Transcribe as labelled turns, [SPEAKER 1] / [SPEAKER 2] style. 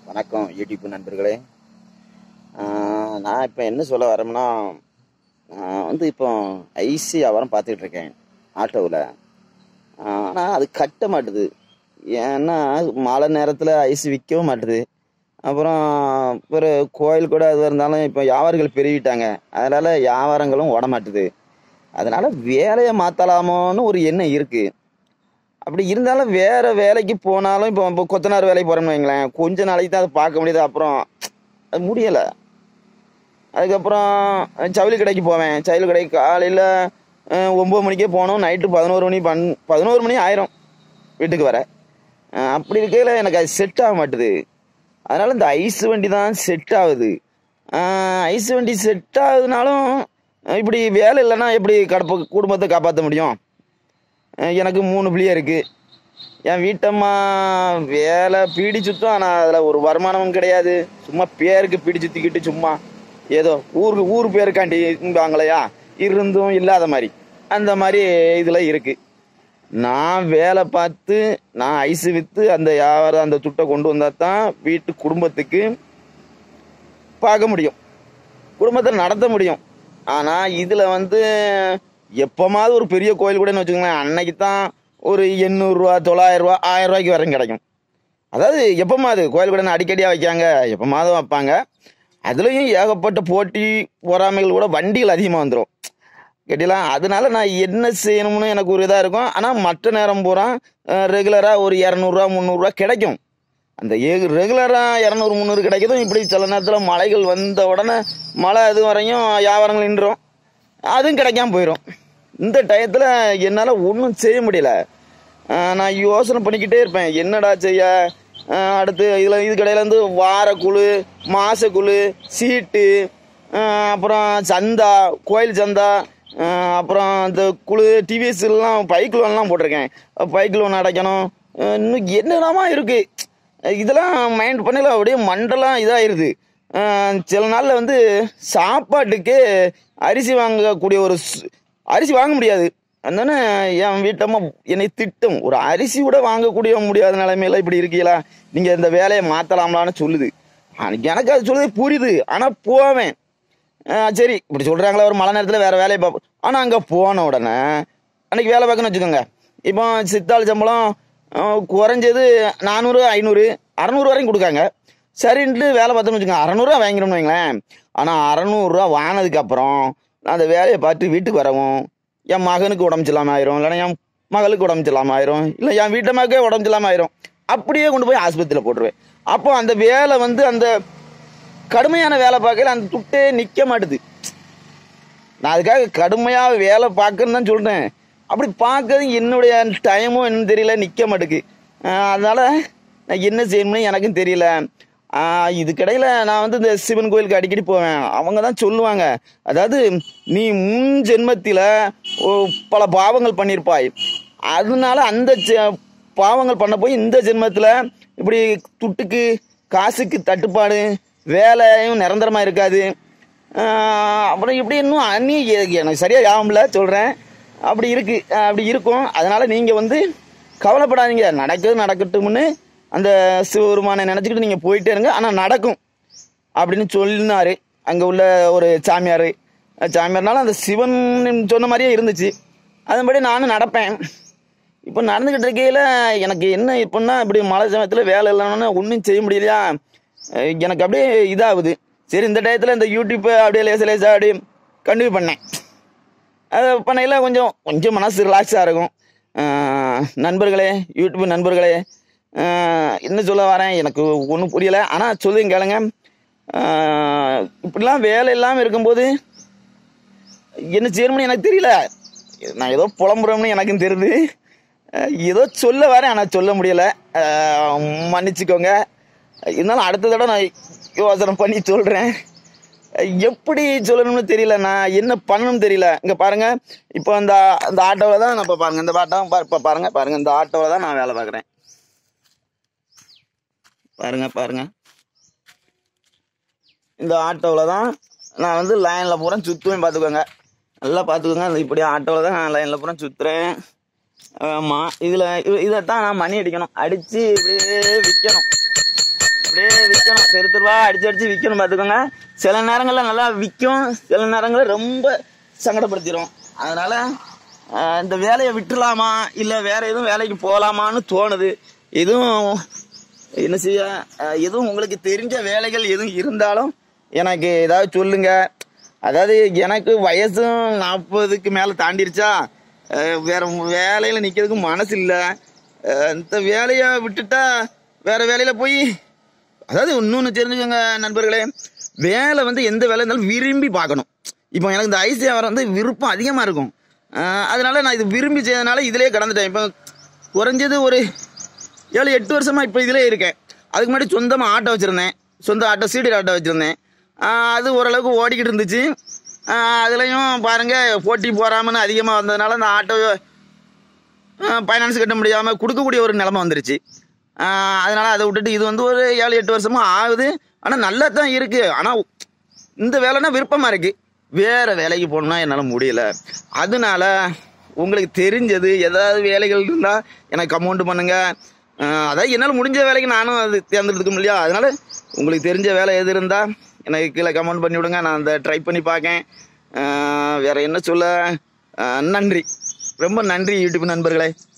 [SPEAKER 1] வணக்கம் யூடியூப் நண்பர்களே. நான் இப்போ என்ன சொல்ல வரேன்னா, இப்போ ஐசி வியாபாரம் பார்த்துக்கிட்டு இருக்கேன் ஆட்டோவில். ஆனால் அது கட்ட மாட்டுது. ஏன்னா மழை நேரத்தில் ஐசி விற்கவும் மாட்டுது. அப்புறம் ஒரு கோயில் கூட அது இருந்தாலும் இப்போ வியாபாரிகள் பெருகிட்டாங்க, அதனால் வியாபாரங்களும் ஓட மாட்டுது. அதனால் வேலையை மாற்றலாமோன்னு ஒரு எண்ணம் இருக்குது. அப்படி இருந்தாலும் வேறு வேலைக்கு போனாலும் இப்போ கொத்தனார் வேலைக்கு போகிறோம்னு வைங்களேன், கொஞ்ச நாளைக்கு தான் அதை பார்க்க முடியுது. அப்புறம் அது முடியலை. அதுக்கப்புறம் ஜவுளி கடைக்கு போவேன். ஜவுளி கடைக்கு காலையில் 9 மணிக்கே போனோம், நைட்டு 11 மணி ஆயிரும் வீட்டுக்கு வர. அப்படி இருக்கையில் எனக்கு அது செட் ஆக மாட்டுது. அதனால் இந்த ஐஸ் வண்டி தான் செட் ஆகுது. ஐஸ் வண்டி செட் ஆகுதுனாலும் இப்படி வேலை இல்லைன்னா எப்படி குடும்பத்தை காப்பாற்ற முடியும்? எனக்கு 3 பிள்ளைய இருக்குது. என் வீட்டம்மா வேலை பீடி சுத்தம், ஆனால் அதில் ஒரு வருமானமும் கிடையாது. சும்மா பேருக்கு பீடி சுற்றிக்கிட்டு சும்மா ஏதோ ஊர் பேருக்காண்டிங்களையா இருந்தும் இல்லாத மாதிரி அந்த மாதிரி இதில் இருக்குது. நான் வேலை பார்த்து நான் ஐஸு விற்று அந்த வியாபாரம் அந்த துட்டை கொண்டு வந்தால் தான் குடும்பத்துக்கு பார்க்க முடியும், குடும்பத்தை நடத்த முடியும். ஆனால் இதில் எப்போமாவது ஒரு பெரிய கோயில் கூடன்னு வச்சுக்கோங்களேன், அன்னைக்கு தான் ஒரு 800 ரூபா 900 ரூபா 1000 ரூபாய்க்கு வரைக்கும் கிடைக்கும். அதாவது எப்போமாவது கோயில் கூட அடிக்கடியாக வைக்காங்க, எப்போமாவது வைப்பாங்க. அதுலேயும் ஏகப்பட்ட போட்டி பொறாமைகள் கூட வண்டிகள் அதிகமாக வந்துடும் கேட்டீங்களா. அதனால நான் என்ன செய்யணும்னு எனக்கு ஒரு இதாக இருக்கும். ஆனால் மற்ற நேரம் பூரா ரெகுலராக ஒரு 200 ரூபா 300 ரூபா கிடைக்கும். அந்த ரெகுலராக 200 300 கிடைக்கிறதும் இப்படி சில நேரத்தில் மழைகள் வந்த உடனே மழை அது வரையும் வியாபாரங்கள் நின்றுடும், அதுவும் கிடைக்காம போயிடும். இந்த டயத்தில் என்னால் ஒன்றும் செய்ய முடியல. நான் யோசனை பண்ணிக்கிட்டே இருப்பேன், என்னடா செய்ய. அடுத்து இது கடையிலேருந்து வாரக்குழு, மாசக்குழு, சீட்டு, அப்புறம் சந்தா, கோயில் சந்தா, அப்புறம் இந்த குழு டிவிஎஸ்லாம் பைக் லோன்லாம் போட்டிருக்கேன். பைக் லோன் அடைக்கணும், இன்னும் என்னென்னமா இருக்குது. இதெல்லாம் மைண்ட் பண்ணல அப்படியே மண்டெல்லாம் இதாகிடுது. சில நாளில் சாப்பாட்டுக்கு அரிசி வாங்கக்கூடிய அரிசி வாங்க முடியாது. அதனால என் வீட்டம்மா என்னை திட்டம், ஒரு அரிசி கூட வாங்கக்கூடிய முடியாத நிலைமையில இப்படி இருக்கீங்களா, நீங்கள் இந்த வேலையை மாற்றலாம்லான்னு சொல்லுது. எனக்கு அது சொல்லுது புரியுது. ஆனால் போவேன், சரி இப்படி சொல்கிறாங்களா ஒரு மழை நேரத்தில் வேறு வேலையை பார்ப்போம். ஆனால் அங்கே போன உடனே அன்றைக்கி வேலை பார்க்கணும்னு வச்சுக்கோங்க. இப்போ சித்தாள் சம்பளம் குறைஞ்சது 400 500 600 வரைக்கும் கொடுக்காங்க. சரின்ட்டு வேலை பார்த்தோம்னு வச்சுக்கோங்க, 600 ரூபா வாங்கிடணும்னு வைங்களேன். ஆனால் 600 ரூபா வாங்கினதுக்கப்புறம் நான் அந்த வேலையை பார்த்து வீட்டுக்கு வரவும் என் மகனுக்கு உடம்பு இல்லாமல் ஆயிரும், இல்லைன்னா என் மகளுக்கு உடம்பு இல்லாமல் ஆயிரும், இல்லை என் வீட்டம்மாக்கே உடம்பு இல்லாமல் ஆயிரும். அப்படியே கொண்டு போய் ஆஸ்பத்திரியில் போட்டுருவேன். அப்போ அந்த வேலை அந்த கடுமையான வேலை பார்க்கல அந்த துட்டே நிற்க மாட்டுது. நான் அதுக்காக கடுமையாக வேலை பார்க்கன்னு தான் சொல்கிறேன். அப்படி பார்க்கறது என்னுடைய டைமும் என்னன்னு தெரியல, நிற்க மாட்டுக்கு. அதனால் நான் என்ன செய்யணும்னு எனக்கும் தெரியல. இதுக்கிடையில் நான் இந்த சிவன் கோயிலுக்கு அடிக்கடி போவேன். அவங்க தான் சொல்லுவாங்க, அதாவது நீ முன் ஜென்மத்தில் பல பாவங்கள் பண்ணியிருப்பாய், அதனால அந்த பாவங்கள் பண்ண போய் இந்த ஜென்மத்தில் இப்படி துட்டுக்கு காசுக்கு தட்டுப்பாடு, வேலையும் நிரந்தரமாக இருக்காது. அப்புறம் இப்படி இன்னும் எனக்கு சரியாக ஞாபகம்ல சொல்கிறேன், அப்படி இருக்கு, அப்படி இருக்கும். அதனால் நீங்கள் கவலைப்படாதீங்க, நடக்கட்டும்னு அந்த சிவபெருமானை நினச்சிக்கிட்டு நீங்கள் போயிட்டே இருங்க, ஆனால் நடக்கும் அப்படின்னு சொன்னார் அங்கே உள்ள ஒரு சாமியார்னால அந்த சிவன் சொன்ன மாதிரியே இருந்துச்சு. அதன்படி நானும் நடப்பேன். இப்போ நடந்துக்கிட்டு இருக்கையில் எனக்கு என்ன இப்போன்னா, இப்படி மழை சமயத்தில் வேலை இல்லைன்னா ஒன்றும் செய்ய முடியலையா, எனக்கு அப்படியே இதாகுது. சரி இந்த டயத்தில் இந்த யூடியூப்பை அப்படியே லேசாக அப்படியே கண்டினியூ பண்ணேன். அதை பண்ணையில் கொஞ்சம் மனசு ரிலாக்ஸாக இருக்கும். நண்பர்களே, யூடியூப் நண்பர்களே, என்ன சொல்ல வரேன் எனக்கு ஒன்றும் புரியலை. ஆனால் சொல்லுங்க கேளுங்க. இப்படிலாம் வேலை இல்லாமல் இருக்கும்போது என்ன செய்யணும்னு எனக்கு தெரியல. நான் ஏதோ புலம்புறோம்னு எனக்கும் தெரியுது, ஏதோ சொல்ல வரேன், ஆனால் சொல்ல முடியலை, மன்னிச்சுக்கோங்க. இருந்தாலும் அடுத்த தடவை நான் யோசனை பண்ணி சொல்கிறேன். எப்படி சொல்லணும்னு தெரியல, நான் என்ன பண்ணணும்னு தெரியல. இங்கே பாருங்கள், இப்போ அந்த ஆட்டோவில் தான் நான் இப்போ பாருங்கள், இந்த இப்போ பாருங்கள் இந்த ஆட்டோவில் தான் நான் வேலை பார்க்குறேன். பாருங்க இந்த ஆட்டோவில் தான் நான் லைனில் பூரா சுற்றுவேன். பார்த்துக்கோங்க, நல்லா பார்த்துக்கோங்க. இப்படி ஆட்டோவில் தான் நான் லைனில் பூரா சுற்றுறேன். ஆமாம், இதைத்தான் நான் மணி அடிக்கணும், அடித்து இப்படியே விற்கணும். அப்படியே விற்கணும், தெரு தெருவா அடிச்சு அடிச்சு விற்கணும் பார்த்துக்கோங்க. சில நேரங்களில் நல்லா விற்கும், சில நேரங்களில் ரொம்ப சங்கடப்படுத்திடும். அதனால இந்த வேலையை விட்டுலாமா இல்லை வேற எதுவும் வேலைக்கு போகலாமான்னு தோணுது. எதுவும் என்ன செய்ய, எதுவும் உங்களுக்கு தெரிஞ்ச வேலைகள் எதுவும் இருந்தாலும் எனக்கு ஏதாவது சொல்லுங்க. அதாவது எனக்கு வயசும் 40க்கு மேலே தாண்டிருச்சா, வேற வேலையில நிற்கிறதுக்கு மனசு இல்லை. இந்த வேலையை விட்டுட்டா வேற வேலையில போய், அதாவது இன்னொன்று தெரிஞ்சுக்கோங்க நண்பர்களே, வேலை வந்து எந்த வேலை இருந்தாலும் விரும்பி பார்க்கணும். இப்போ எனக்கு இந்த ஐசி வியாபாரம் விருப்பம் அதிகமாக இருக்கும். அதனால நான் இது விரும்பி செய்யறதுனால இதிலே கடந்துட்டேன். இப்போ குறைஞ்சது ஒரு 7-8 வருஷமா இப்போ இதிலே இருக்கேன். அதுக்கு முன்னாடி சொந்தமாக ஆட்டோ வச்சுருந்தேன், சொந்த ஆட்டோ, சீடர் ஆட்டோ வச்சுருந்தேன். அது ஓரளவுக்கு ஓடிக்கிட்டு இருந்துச்சு. அதுலேயும் பாருங்கள், போட்டி போகாமன்னு அதிகமாக வந்ததுனால அந்த ஆட்டோ ஃபைனான்ஸ் கட்ட முடியாமல் கொடுக்கக்கூடிய ஒரு நிலைமை வந்துருச்சு. அதனால் அதை விட்டுட்டு இது வந்து ஒரு 7-8 வருஷமாக ஆகுது. ஆனால் நல்லா தான் இருக்குது. ஆனால் இந்த வேலைன்னா விருப்பமாக இருக்குது, வேறு வேலைக்கு போகணுன்னா என்னால் முடியல. அதனால உங்களுக்கு தெரிஞ்சது ஏதாவது வேலைகள் இருந்தால் எனக்கு கமெண்ட் பண்ணுங்கள். அதாவது என்னால் முடிஞ்ச வேலைக்கு நானும் அது தேர்ந்தெடுத்துக்க இல்லையா, அதனால் உங்களுக்கு தெரிஞ்ச வேலை எது இருந்தால் எனக்கு கீழே கமெண்ட் பண்ணி விடுங்க, நான் அந்த ட்ரை பண்ணி பார்க்கேன். வேறு என்ன சொல்ல, நன்றி, ரொம்ப நன்றி யூடியூப் நண்பர்களே.